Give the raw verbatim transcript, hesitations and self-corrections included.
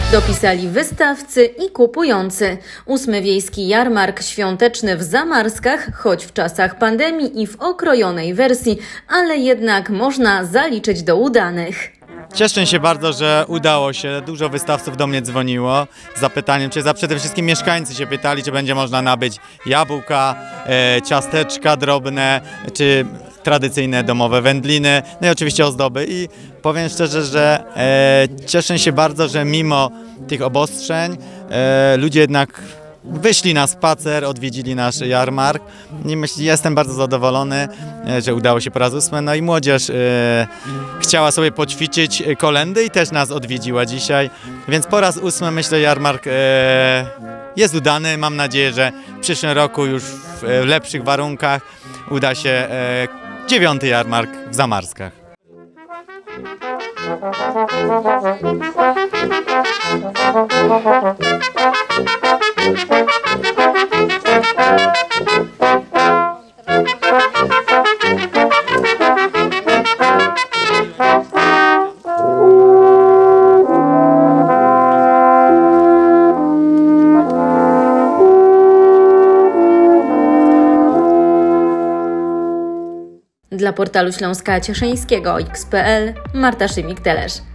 Dopisali wystawcy i kupujący. Ósmy Wiejski Jarmark Świąteczny w Zamarskach, choć w czasach pandemii i w okrojonej wersji, ale jednak można zaliczyć do udanych. Cieszę się bardzo, że udało się. Dużo wystawców do mnie dzwoniło z zapytaniem, czy za przede wszystkim mieszkańcy się pytali, czy będzie można nabyć jabłka, e, ciasteczka drobne, czy tradycyjne domowe wędliny, no i oczywiście ozdoby. I powiem szczerze, że e, cieszę się bardzo, że mimo tych obostrzeń e, ludzie jednak wyszli na spacer, odwiedzili nasz jarmark i myśl, jestem bardzo zadowolony, że udało się po raz ósmy. No i młodzież e, chciała sobie poćwiczyć kolędy i też nas odwiedziła dzisiaj, więc po raz ósmy myślę jarmark e, jest udany. Mam nadzieję, że w przyszłym roku już w, w lepszych warunkach uda się e, dziewiąty jarmark w Zamarskach. Dla portalu Śląska Cieszyńskiego X kropka pe el Marta Szymik-Telesz.